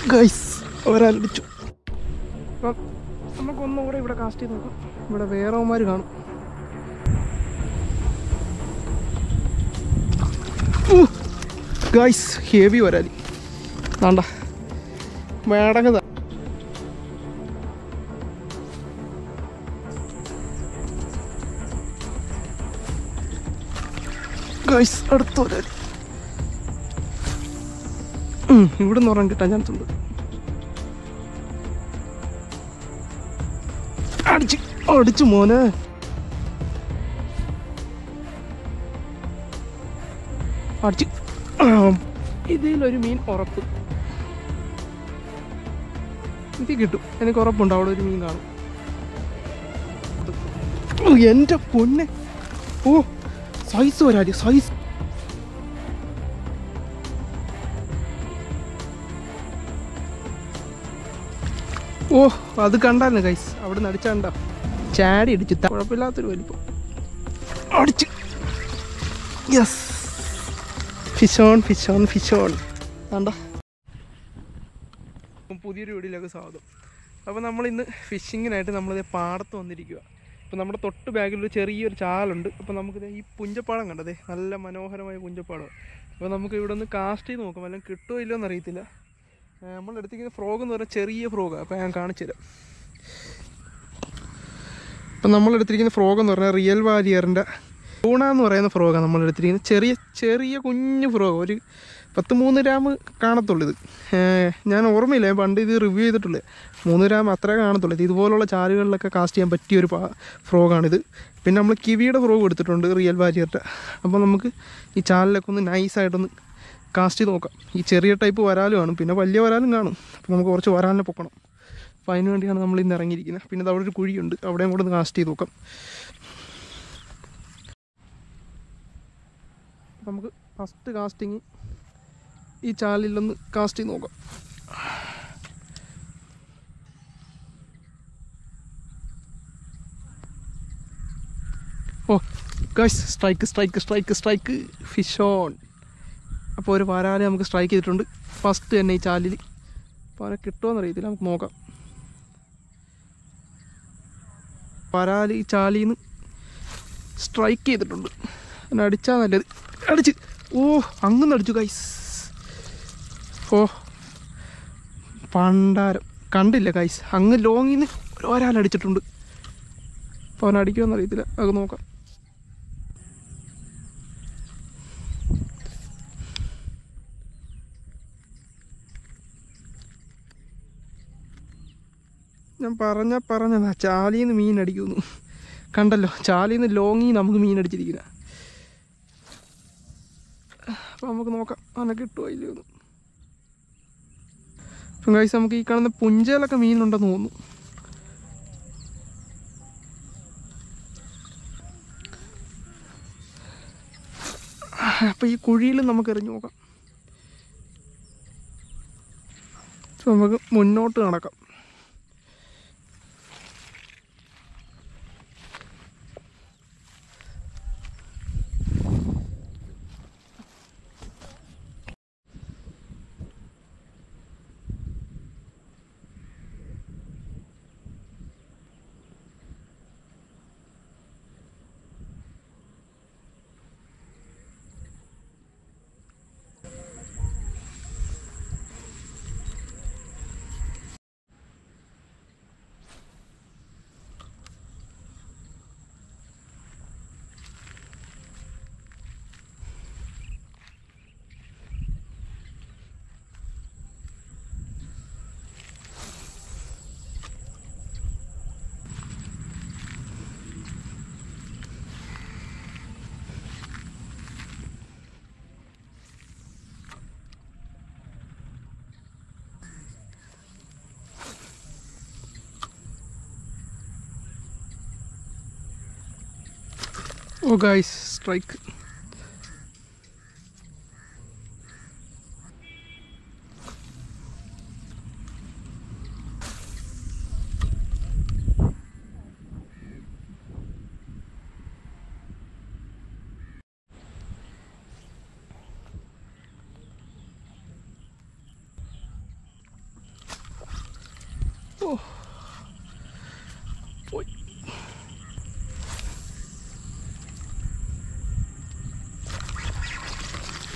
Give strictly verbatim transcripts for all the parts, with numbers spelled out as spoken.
Guys ഒരാലടിച്ചു. അപ്പം നമുക്കൊന്നുകൂടെ ഇവിടെ cast ചെയ്ത് നോക്കാം. ഇവിടെ വേറെമാർ കാണും. ഗൈസ് ഹെവി വരാലി വേണ്ട വേടങ്ങത. ഗൈസ് അടുത്ത വരാലി. ഇവിടെ നിന്ന് ഉറങ്ങാൻ കിട്ടാൻ ചാൻസ് ഉണ്ട്. അടിച്ച് അടിച്ചു മോനെ. അടിച്ച് ഇതിലൊരു മീൻ ഉറപ്പ് ഇത് കിട്ടും. എനിക്ക് ഉറപ്പുണ്ട് അവിടെ ഒരു മീൻ കാണും. എൻ്റെ പൊന്നെ, ഓ സൈസ് വരാല് സൈസ്. ഓ അത് കണ്ടായിരുന്നു ഗൈസ്, അവിടെ നിന്ന് അടിച്ചാണ്ട ചാടി അടിച്ചു. കുഴപ്പമില്ലാത്തൊരു വലിപ്പം അടിച്ച്. Yes fish on fish on fish on. വേണ്ട പുതിയൊരു വീഡിയോയിലേക്ക് സ്വാഗതം. അപ്പോൾ നമ്മളിന്ന് ഫിഷിങ്ങിനായിട്ട് നമ്മളിത് പാടത്ത് വന്നിരിക്കുക. അപ്പോൾ നമ്മുടെ തൊട്ട് ബാഗിലൊരു ചെറിയൊരു ചാലുണ്ട്. അപ്പോൾ നമുക്കിത് ഈ പുഞ്ചപ്പാടം കണ്ടതേ നല്ല മനോഹരമായ പുഞ്ചപ്പാടം. അപ്പോൾ നമുക്ക് ഇവിടെ ഒന്ന് കാസ്റ്റ് ചെയ്ത് നോക്കാം, വല്ലതും കിട്ടുമോ ഇല്ലയോ എന്നറിയത്തില്ല. നമ്മളെടുത്തിരിക്കുന്ന ഫ്രോഗ് എന്ന് പറഞ്ഞാൽ ചെറിയ ഫ്രോഗാണ്. അപ്പോൾ ഞാൻ കാണിച്ചു തരാം. അപ്പം നമ്മളെടുത്തിരിക്കുന്ന ഫ്രോഗ് എന്ന് പറഞ്ഞാൽ റിയൽ വാലിയറിൻ്റെ ടൂണ എന്ന് പറയുന്ന ഫ്രോഗാണ് നമ്മളെടുത്തിരിക്കുന്നത്. ചെറിയ ചെറിയ കുഞ്ഞു ഫ്രോഗ്, ഒരു പത്ത് മൂന്ന് ഗ്രാം കാണത്തുള്ളൂ. ഇത് ഞാൻ ഓർമ്മയില്ല, ഞാൻ പണ്ട് ഇത് റിവ്യൂ ചെയ്തിട്ടുള്ളത്. മൂന്ന് ഗ്രാം അത്രേ കാണത്തുള്ളൂ. ഇത് ഇതുപോലുള്ള ചാലുകളിലൊക്കെ കാസ്റ്റ് ചെയ്യാൻ പറ്റിയൊരു ഫ്രോഗാണിത്. പിന്നെ നമ്മൾ കിവിയുടെ ഫ്രോഗ് എടുത്തിട്ടുണ്ട് റിയൽ വാലിയറിൻ്റെ. അപ്പോൾ നമുക്ക് ഈ ചാലിലൊക്കെ ഒന്ന് നൈസായിട്ടൊന്ന് കാസ്റ്റ് ചെയ്ത് നോക്കാം. ഈ ചെറിയ ടൈപ്പ് വരാലും കാണും, പിന്നെ വലിയ വരാലും കാണും. അപ്പോൾ നമുക്ക് കുറച്ച് വരാലിനെ പൊക്കണം. അപ്പോൾ അതിന് വേണ്ടിയാണ് നമ്മൾ ഇന്ന് ഇറങ്ങിയിരിക്കുന്നത്. പിന്നെ അവിടെ ഒരു കുഴിയുണ്ട്, അവിടെയും കൂടെ ഒന്ന് കാസ്റ്റ് ചെയ്ത് നോക്കാം. നമുക്ക് ഫസ്റ്റ് കാസ്റ്റിങ് ഈ ചാലിലൊന്ന് കാസ്റ്റ് ചെയ്ത് നോക്കാം. ഓ guys strike strike strike strike fish on. അപ്പോൾ ഒരു വരാല് നമുക്ക് സ്ട്രൈക്ക് ചെയ്തിട്ടുണ്ട് ഫസ്റ്റ് തന്നെ ഈ ചാലിൽ. അപ്പോൾ അവനെ കിട്ടുമോയെന്ന് അറിയത്തില്ല, നമുക്ക് നോക്കാം. വരാല് ഈ ചാലിൽ നിന്ന് സ്ട്രൈക്ക് ചെയ്തിട്ടുണ്ട്. അവനെ അടിച്ചാൽ നല്ലത്. അടിച്ച് ഓ അങ്ങനെ അടിച്ചു ഗൈസ്. ഓ പണ്ടാരം കണ്ടില്ല ഗൈസ്, അങ്ങ് ലോങ്ങിൽ നിന്ന് ഒരാളടിച്ചിട്ടുണ്ട്. അപ്പോൾ അവൻ അടിക്കുമെന്ന് അറിയത്തില്ല, അത് നോക്കാം. ഞാൻ പറഞ്ഞ പറഞ്ഞതാ ചാലിയിൽ നിന്ന് മീൻ അടിക്കുന്നു. കണ്ടല്ലോ, ചാലിയിൽ നിന്ന് ലോങ്ങിൽ നമുക്ക് മീൻ അടിച്ചിരിക്കുന്ന. അപ്പോൾ നമുക്ക് നോക്കാം അവനെ കിട്ടുമോ ഇല്ലയോ എന്ന്. അപ്പം ഗൈസ് നമുക്ക് ഈ കാണുന്ന പുഞ്ചയിലൊക്കെ മീനുണ്ടെന്ന് തോന്നുന്നു. അപ്പോൾ ഈ കുഴിയിൽ നമുക്ക് എറിഞ്ഞു നോക്കാം. നമുക്ക് മുന്നോട്ട് നടക്കാം. ഓ ഗൈസ് സ്ട്രൈക്ക്.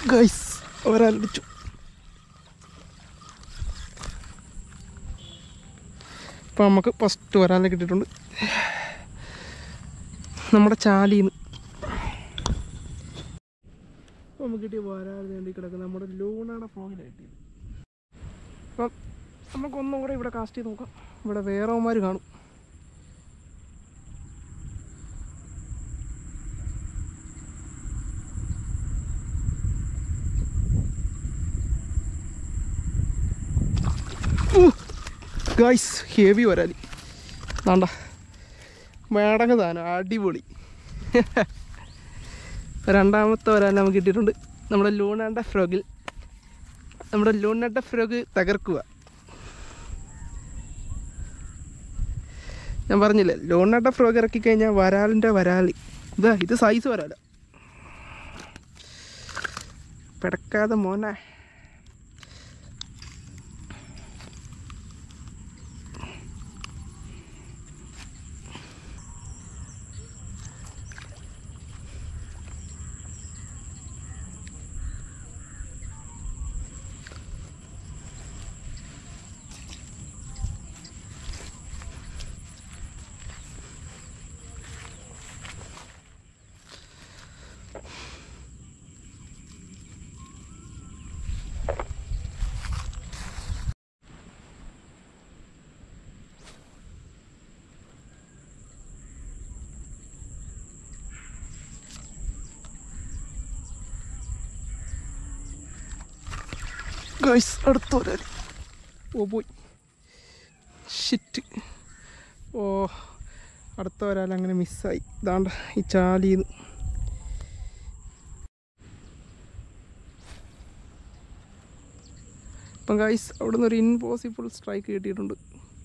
ഗൈസ് ഒരാലടിച്ചു. ഇപ്പം നമുക്ക് ഫസ്റ്റ് വരാനെ കിട്ടിയിട്ടുണ്ട് നമ്മുടെ ചാലിന്ന്. അപ്പോൾ നമുക്ക് കിട്ടിയ വരാൻ വേണ്ടി കിടക്കുന്ന നമ്മുടെ ലൂണയുടെ ഫ്രോഗിലായിട്ട്. അപ്പം നമുക്കൊന്നുകൂടെ ഇവിടെ കാസ്റ്റ് ചെയ്ത് നോക്കാം. ഇവിടെ വേറെമാർ കാണും. ഗൈസ് ഹെവി വരാലി വേണ്ട മേടങ്ങ് താനം അടിപൊളി. രണ്ടാമത്തെ വരാൻ നമുക്ക് കിട്ടിയിട്ടുണ്ട് നമ്മുടെ ലൂണയുടെ ഫ്രോഗിൽ. നമ്മുടെ ലൂണയുടെ ഫ്രോഗ് തകർക്കുക. ഞാൻ പറഞ്ഞില്ലേ ലൂണയുടെ ഫ്രോഗ് ഇറക്കി കഴിഞ്ഞാൽ വരാലിൻ്റെ വരാലി. ഇതാ ഇത് സൈസ് വരാല പിടക്കാതെ മോനെ. ഗൈസ് അടുത്ത വരാലി. ഓ പോയി ഷിറ്റ്. ഓ അടുത്ത വരാൽ അങ്ങനെ മിസ്സായി. ഇതാണ്ട ഈ ചാലിന്ന്. അപ്പം ഗൈസ് അവിടെ നിന്ന് ഒരു ഇമ്പോസിബിൾ സ്ട്രൈക്ക് കിട്ടിയിട്ടുണ്ട്.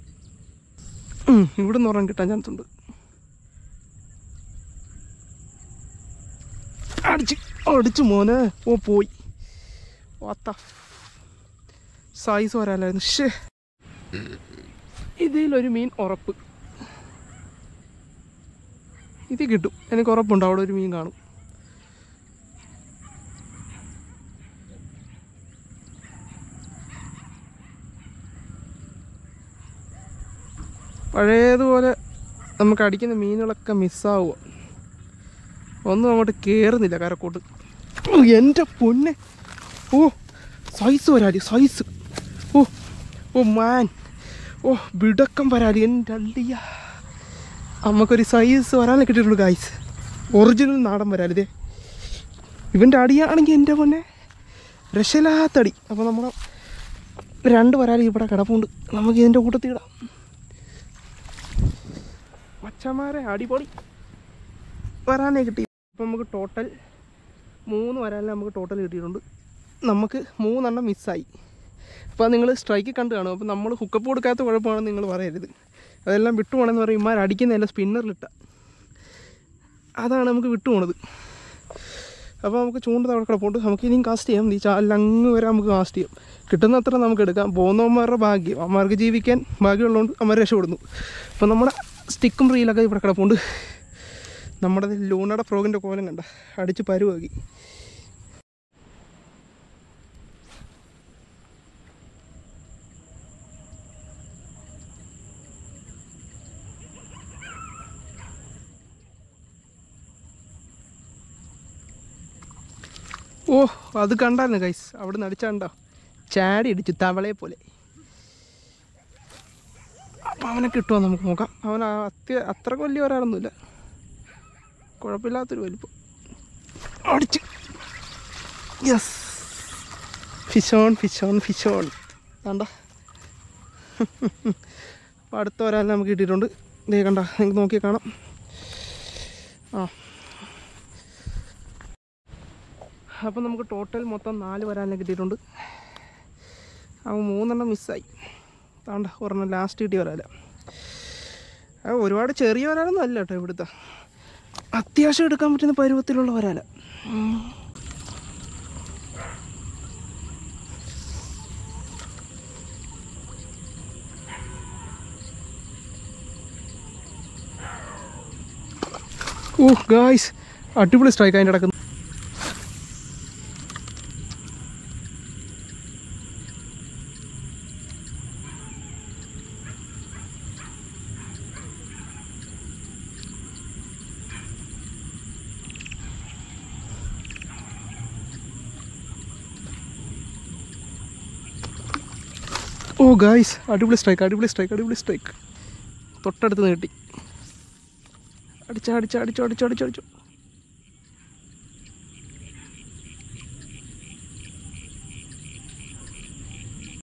ഇവിടെ നിന്ന് ഒരെണ്ണം കിട്ടാൻ ചാൻസ് ഉണ്ട്. അടിച്ച് അടിച്ചു മോനെ. ഓ പോയി. വാത്ത സൈസ് വരാലായിരുന്നു. ഷേ ഇതിലൊരു മീൻ ഉറപ്പ്. ഇത് കിട്ടും എനിക്ക് ഉറപ്പുണ്ട്. അവിടെ ഒരു മീൻ കാണും. പഴയതുപോലെ നമുക്ക് അടിക്കുന്ന മീനുകളൊക്കെ മിസ്സാവുക. ഒന്നും അങ്ങോട്ട് കയറുന്നില്ല കരക്കോട്ട്. എൻ്റെ പൊന്നെ. ഓ സൈസ് വരാലി സൈസ്. ഓ ഓ മാൻ. ഓ വിടക്കം വരാലി. എൻ്റെ അള്ളിയ നമുക്കൊരു സൈസ് വരാനെ കിട്ടിയിട്ടുള്ളൂ ഗൈസ്. ഒറിജിനൽ നാടൻ വരാലി. ഇതേ ഇവൻ്റെ അടിയാണെങ്കിൽ എൻ്റെ പൊന്നെ രക്ഷയില്ലാത്തടി. അപ്പോൾ നമ്മുടെ രണ്ട് വരാലി ഇവിടെ കിടപ്പുണ്ട്. നമുക്ക് ഇതിൻ്റെ കൂട്ടത്തിൽ ഇടാം. മച്ചന്മാരെ അടിപൊളി വരാനെ കിട്ടി. അപ്പം നമുക്ക് ടോട്ടൽ മൂന്ന് വരാലിനെ നമുക്ക് ടോട്ടൽ കിട്ടിയിട്ടുണ്ട്. നമുക്ക് മൂന്നെണ്ണം മിസ്സായി. അപ്പോൾ നിങ്ങൾ സ്ട്രൈക്ക് കണ്ട് കാണും. അപ്പോൾ നമ്മൾ ഹുക്കപ്പ് കൊടുക്കാത്ത കുഴപ്പമാണെന്ന് നിങ്ങൾ പറയരുത്. അതെല്ലാം വിട്ടുപോകണമെന്ന് പറയും. ഇമാർ അടിക്കുന്നതല്ല സ്പിന്നറിലിട്ട അതാണ് നമുക്ക് വിട്ടുപോണത്. അപ്പോൾ നമുക്ക് ചൂണ്ടത് അവിടെ കിടപ്പുണ്ട്. നമുക്ക് ഇനിയും കാസ്റ്റ് ചെയ്യാം. ഈ ചാലങ്ങ് വരെ നമുക്ക് കാസ്റ്റ് ചെയ്യാം. കിട്ടുന്ന അത്ര നമുക്ക് എടുക്കാം. പോകുന്നവന്മാരുടെ ഭാഗ്യം. അമ്മമാർക്ക് ജീവിക്കാൻ ഭാഗ്യമുള്ളതുകൊണ്ട് അമ്മ രക്ഷപ്പെടുന്നു. അപ്പോൾ നമ്മുടെ സ്റ്റിക്കും റീലൊക്കെ ഇവിടെ കിടപ്പുണ്ട്. നമ്മുടെ ലൂണയുടെ ഫ്രോഗിൻ്റെ കോലം കണ്ട അടിച്ച് പരുവാക്കി. ഓ അത് കണ്ടായിരുന്നു ഗൈസ്. അവിടെ നിന്ന് അടിച്ചാണ്ടോ ചാടി അടിച്ചു തവളയെ പോലെ. അപ്പം അവനെ കിട്ടുമോ നമുക്ക് നോക്കാം. അവൻ അത്യ അത്ര വലിയ ഒരാളൊന്നുമില്ല. കുഴപ്പമില്ലാത്തൊരു വലിപ്പം. അടിച്ച് യെസ്. ഫിഷോൺ ഫിഷോൺ ഫിഷോൺ കണ്ട. അപ്പോൾ അടുത്ത ഒരാളെ നമുക്ക് കിട്ടിയിട്ടുണ്ട്. ഇതേ കണ്ട നിങ്ങൾക്ക് നോക്കി കാണാം. ആ അപ്പം നമുക്ക് ടോട്ടൽ മൊത്തം നാല് വരാനെ കിട്ടിയിട്ടുണ്ട്. അവൻ മൂന്നെണ്ണം മിസ്സായി. താണ്ട ഒരെണ്ണം ലാസ്റ്റ് കിട്ടിയ വരാല. അത് ഒരുപാട് ചെറിയ വരാലൊന്നും അല്ല കേട്ടോ. ഇവിടുത്തെ അത്യാവശ്യം എടുക്കാൻ പറ്റുന്ന പരുവത്തിലുള്ള വരാല. ഓ ഗായ്സ് അടിപൊളി സ്ട്രൈക്ക് അതിൻ്റെ കിടക്കുന്നു. ഗായ്സ്, അടിപൊളി സ്ട്രൈക്ക്, അടിപൊളി സ്ട്രൈക്ക്, അടിപൊളി സ്ട്രൈക്ക്. തൊട്ടടുത്ത് നീട്ടി. അടിച്ച അടിച്ച അടിച്ചോ അടിച്ചോ അടിച്ചോ അടിച്ചോ